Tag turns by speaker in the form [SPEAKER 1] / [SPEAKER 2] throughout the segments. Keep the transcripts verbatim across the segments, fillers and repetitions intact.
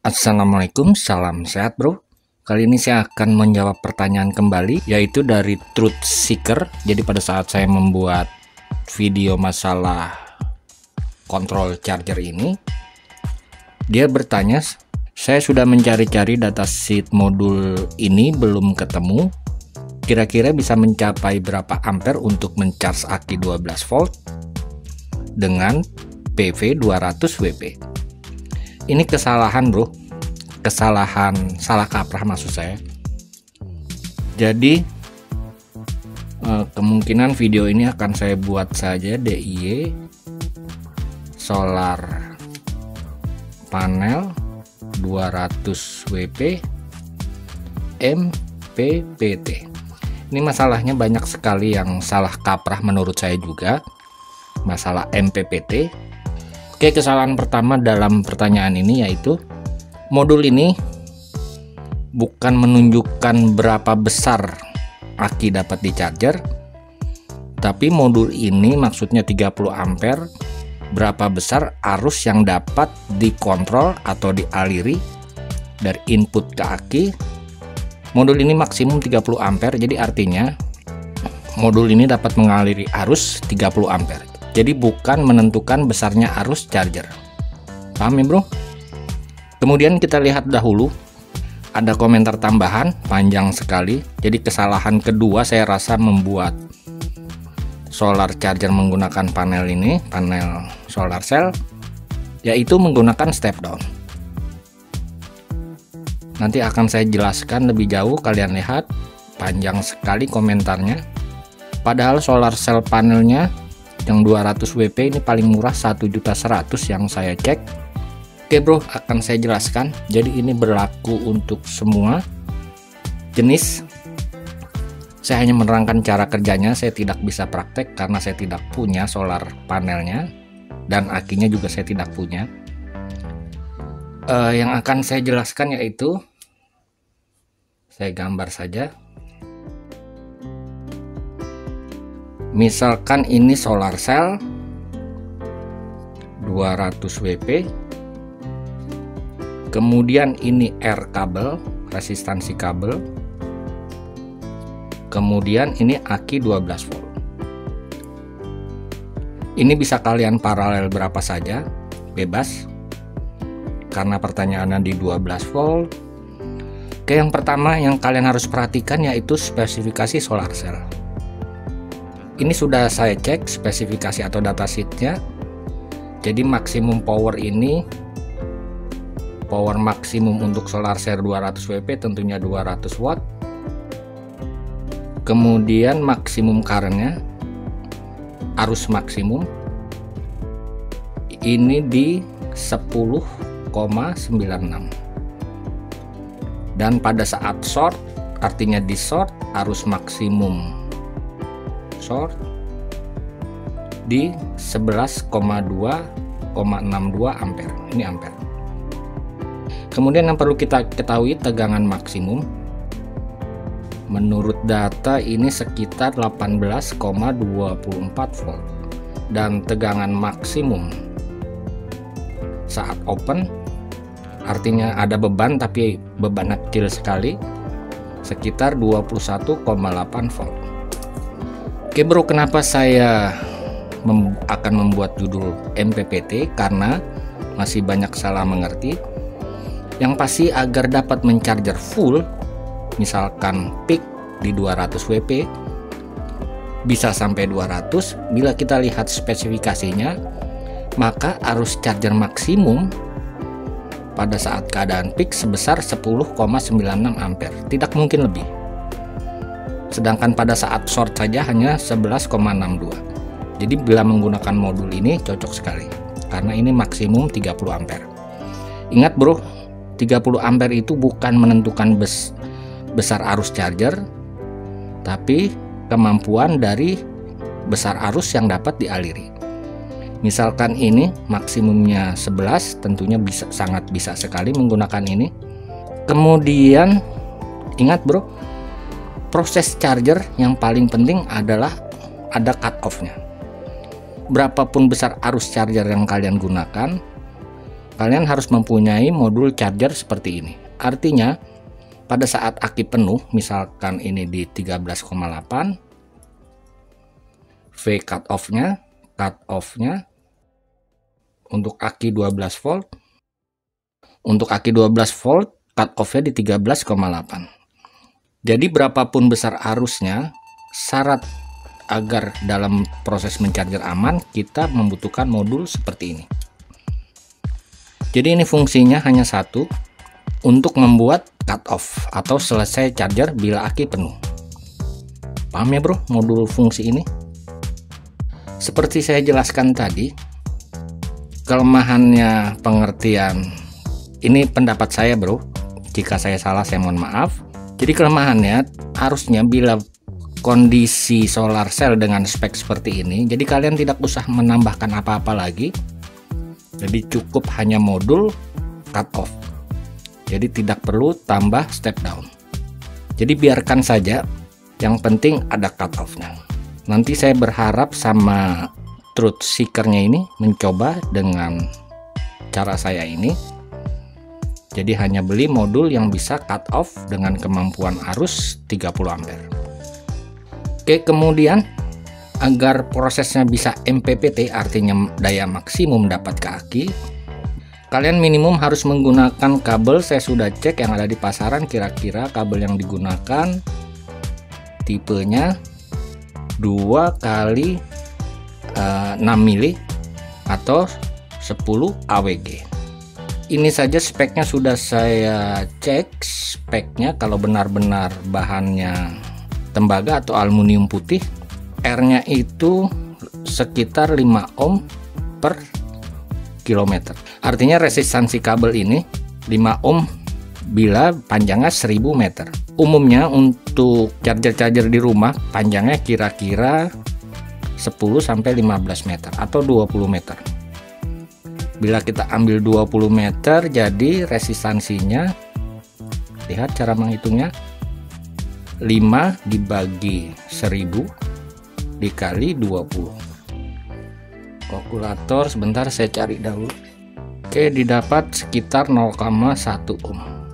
[SPEAKER 1] Assalamualaikum, salam sehat bro. Kali ini saya akan menjawab pertanyaan kembali, yaitu dari Truth Seeker. Jadi pada saat saya membuat video masalah kontrol charger ini, dia bertanya, saya sudah mencari-cari datasheet modul ini belum ketemu. Kira-kira bisa mencapai berapa ampere untuk mencharge aki dua belas volt dengan P V dua ratus watt? Ini kesalahan bro, kesalahan salah kaprah maksud saya. Jadi eh, kemungkinan video ini akan saya buat saja D I Y solar panel dua ratus watt M P P T. Ini masalahnya banyak sekali yang salah kaprah menurut saya juga, masalah M P P T. Oke, kesalahan pertama dalam pertanyaan ini yaitu modul ini bukan menunjukkan berapa besar aki dapat di charger, tapi modul ini maksudnya tiga puluh ampere, berapa besar arus yang dapat dikontrol atau dialiri dari input ke aki. Modul ini maksimum tiga puluh ampere, jadi artinya modul ini dapat mengaliri arus tiga puluh ampere. Jadi bukan menentukan besarnya arus charger. Paham ya bro? Kemudian kita lihat dahulu, ada komentar tambahan panjang sekali. Jadi kesalahan kedua saya rasa membuat solar charger menggunakan panel ini, panel solar cell, yaitu menggunakan step down. Nanti akan saya jelaskan lebih jauh, kalian lihat panjang sekali komentarnya. Padahal solar cell panelnya yang dua ratus watt ini paling murah satu juta seratus ribu yang saya cek. Oke bro, akan saya jelaskan. Jadi ini berlaku untuk semua jenis. Saya hanya menerangkan cara kerjanya, saya tidak bisa praktek karena saya tidak punya solar panelnya dan akinya juga saya tidak punya. Uh, yang akan saya jelaskan yaitu, saya gambar saja. Misalkan ini solar cell dua ratus watt, kemudian ini R kabel, resistansi kabel, kemudian ini aki dua belas volt. Ini bisa kalian paralel berapa saja, bebas, karena pertanyaannya di dua belas volt. Oke, yang pertama yang kalian harus perhatikan yaitu spesifikasi solar cell. Ini sudah saya cek spesifikasi atau datasheetnya. Jadi maksimum power ini, power maksimum untuk solar cell dua ratus watt tentunya dua ratus watt. Kemudian maksimum currentnya, arus maksimum ini di sepuluh koma sembilan enam. Dan pada saat short, artinya di short, arus maksimum short di sebelas koma dua koma enam dua ampere. Ini ampere. Kemudian yang perlu kita ketahui, tegangan maksimum menurut data ini sekitar delapan belas koma dua empat volt, dan tegangan maksimum saat open, artinya ada beban tapi beban kecil sekali, sekitar dua puluh satu koma delapan volt. Oke bro, kenapa saya mem akan membuat judul M P P T? Karena masih banyak salah mengerti. Yang pasti agar dapat mencharger full, misalkan peak di dua ratus watt, bisa sampai dua ratus. Bila kita lihat spesifikasinya, maka arus charger maksimum pada saat keadaan peak sebesar sepuluh koma sembilan enam ampere, tidak mungkin lebih. Sedangkan pada saat short saja hanya sebelas koma enam dua. Jadi bila menggunakan modul ini cocok sekali, karena ini maksimum tiga puluh ampere. Ingat bro, tiga puluh ampere itu bukan menentukan bes besar arus charger, tapi kemampuan dari besar arus yang dapat dialiri. Misalkan ini maksimumnya sebelas, tentunya bisa, sangat bisa sekali menggunakan ini. Kemudian ingat bro, proses charger yang paling penting adalah ada cut off-nya. Berapapun besar arus charger yang kalian gunakan, kalian harus mempunyai modul charger seperti ini. Artinya pada saat aki penuh, misalkan ini di tiga belas koma delapan, V cut off-nya, cut off-nya untuk aki dua belas volt, untuk aki dua belas volt cut off-nya di tiga belas koma delapan. Jadi berapapun besar arusnya, syarat agar dalam proses mencharger aman, kita membutuhkan modul seperti ini. Jadi ini fungsinya hanya satu, untuk membuat cut off atau selesai charger bila aki penuh. Paham ya bro modul fungsi ini? Seperti saya jelaskan tadi, kelemahannya pengertian ini pendapat saya bro, jika saya salah saya mohon maaf. Jadi kelemahannya harusnya bila kondisi solar cell dengan spek seperti ini, jadi kalian tidak usah menambahkan apa-apa lagi. Jadi cukup hanya modul cut off. Jadi tidak perlu tambah step down. Jadi biarkan saja, yang penting ada cut off-nya. Nanti saya berharap sama truth seeker-nya ini mencoba dengan cara saya ini. Jadi hanya beli modul yang bisa cut off dengan kemampuan arus tiga puluh ampere. Oke, kemudian agar prosesnya bisa M P P T, artinya daya maksimum dapat ke aki, kalian minimum harus menggunakan kabel. Saya sudah cek yang ada di pasaran, kira-kira kabel yang digunakan tipenya dua kali enam mili atau sepuluh A W G. Ini saja speknya sudah saya cek. Speknya kalau benar-benar bahannya tembaga atau aluminium putih, R-nya itu sekitar lima ohm per kilometer. Artinya resistansi kabel ini lima ohm bila panjangnya seribu meter. Umumnya untuk charger-charger di rumah panjangnya kira-kira sepuluh sampai lima belas meter atau dua puluh meter. Bila kita ambil dua puluh meter, jadi resistansinya, lihat cara menghitungnya, lima dibagi seribu dikali dua puluh. Kalkulator sebentar saya cari dahulu. Oke, didapat sekitar nol koma satu ohm.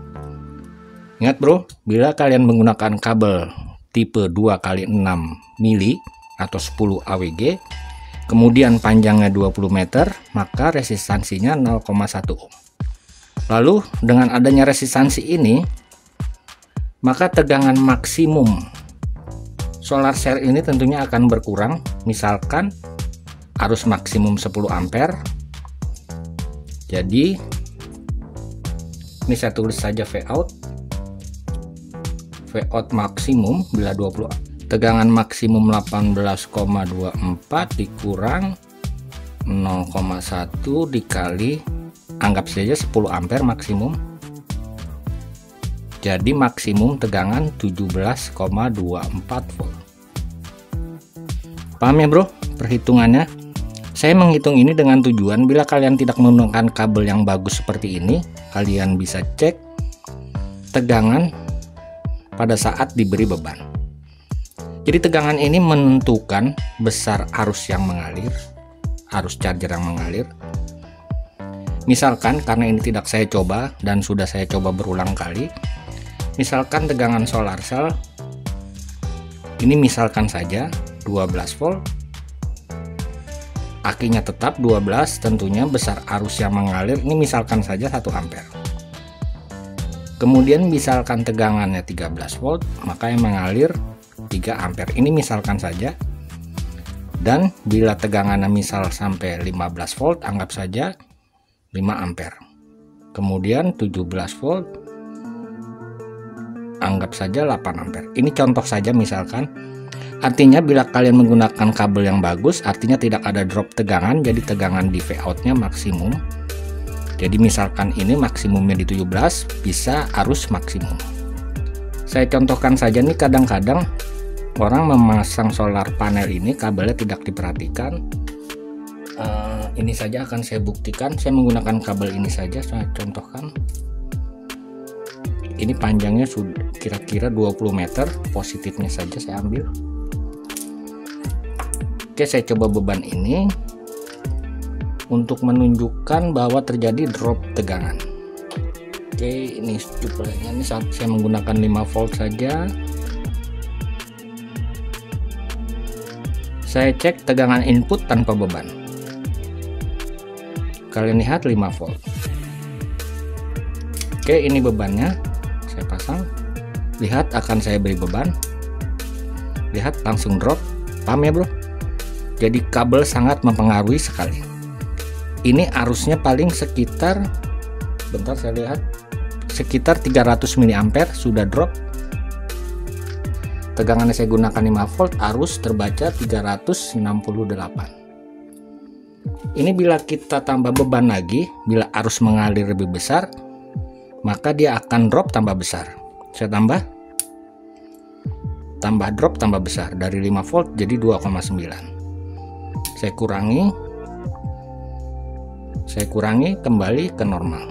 [SPEAKER 1] Ingat bro, bila kalian menggunakan kabel tipe dua kali enam mili atau sepuluh A W G, kemudian panjangnya dua puluh meter, maka resistansinya nol koma satu ohm. Lalu dengan adanya resistansi ini, maka tegangan maksimum solar cell ini tentunya akan berkurang. Misalkan arus maksimum sepuluh ampere, jadi ini saya tulis saja V out. V out maksimum bila dua puluh, tegangan maksimum delapan belas koma dua empat dikurang nol koma satu dikali, anggap saja sepuluh ampere maksimum, jadi maksimum tegangan tujuh belas koma dua empat volt. Paham ya bro perhitungannya? Saya menghitung ini dengan tujuan bila kalian tidak menggunakan kabel yang bagus seperti ini, kalian bisa cek tegangan pada saat diberi beban. Jadi tegangan ini menentukan besar arus yang mengalir, arus charger yang mengalir. Misalkan karena ini tidak saya coba dan sudah saya coba berulang kali, misalkan tegangan solar cell ini misalkan saja dua belas volt, akinya tetap dua belas, tentunya besar arus yang mengalir ini misalkan saja satu ampere. Kemudian misalkan tegangannya tiga belas volt, maka yang mengalir tiga ampere, ini misalkan saja. Dan bila tegangannya misal sampai lima belas volt, anggap saja lima ampere. Kemudian tujuh belas volt, anggap saja delapan ampere. Ini contoh saja misalkan. Artinya bila kalian menggunakan kabel yang bagus, artinya tidak ada drop tegangan, jadi tegangan di V out-nya maksimum. Jadi misalkan ini maksimumnya di tujuh belas, bisa arus maksimum. Saya contohkan saja nih, kadang-kadang orang memasang solar panel ini kabelnya tidak diperhatikan. Uh, ini saja akan saya buktikan. Saya menggunakan kabel ini saja, saya contohkan. Ini panjangnya sudah kira-kira dua puluh meter, positifnya saja saya ambil. Oke, saya coba beban ini. untuk menunjukkan bahwa terjadi drop tegangan. Oke, ini suplainya ini saat saya menggunakan lima volt saja. Saya cek tegangan input tanpa beban. Kalian lihat lima volt. Oke, ini bebannya. Saya pasang. Lihat, akan saya beri beban. Lihat, langsung drop. Paham ya, bro? Jadi kabel sangat mempengaruhi sekali. Ini arusnya paling sekitar, bentar saya lihat, sekitar tiga ratus miliampere sudah drop. Tegangan yang saya gunakan lima volt, arus terbaca tiga ratus enam puluh delapan. Ini bila kita tambah beban lagi, bila arus mengalir lebih besar, maka dia akan drop tambah besar. Saya tambah, tambah drop tambah besar, dari lima volt jadi dua koma sembilan. Saya kurangi, saya kurangi kembali ke normal.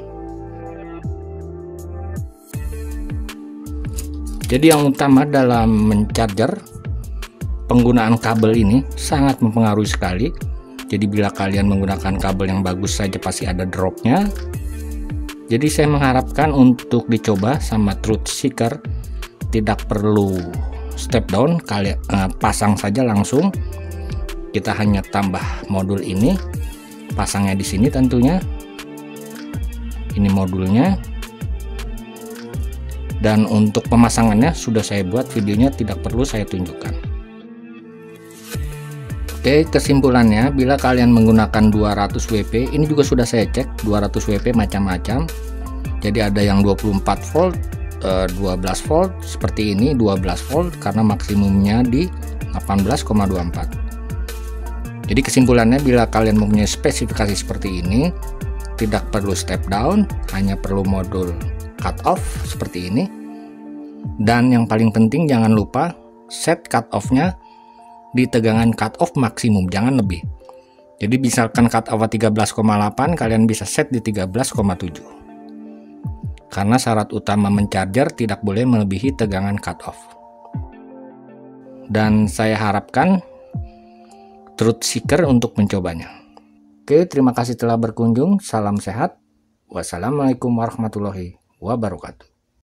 [SPEAKER 1] Jadi yang utama dalam mencharger, penggunaan kabel ini sangat mempengaruhi sekali. Jadi bila kalian menggunakan kabel yang bagus saja pasti ada dropnya. Jadi saya mengharapkan untuk dicoba sama Truth Seeker, tidak perlu step down, kalian eh, pasang saja langsung. Kita hanya tambah modul ini, pasangnya di sini tentunya. Ini modulnya. Dan untuk pemasangannya sudah saya buat videonya, tidak perlu saya tunjukkan. Oke, kesimpulannya, bila kalian menggunakan dua ratus watt, ini juga sudah saya cek, dua ratus watt macam-macam. Jadi ada yang dua puluh empat volt, dua belas volt, seperti ini dua belas volt karena maksimumnya di delapan belas koma dua empat. Jadi kesimpulannya, bila kalian mempunyai spesifikasi seperti ini, tidak perlu step down, hanya perlu modul cut off seperti ini. Dan yang paling penting, jangan lupa set cut off-nya di tegangan cut off maksimum, jangan lebih. Jadi misalkan cut off tiga belas koma delapan, kalian bisa set di tiga belas koma tujuh. Karena syarat utama mencharger tidak boleh melebihi tegangan cut off. Dan saya harapkan Truth Seeker untuk mencobanya. Oke, terima kasih telah berkunjung. Salam sehat. Wassalamualaikum warahmatullahi wabarakatuh.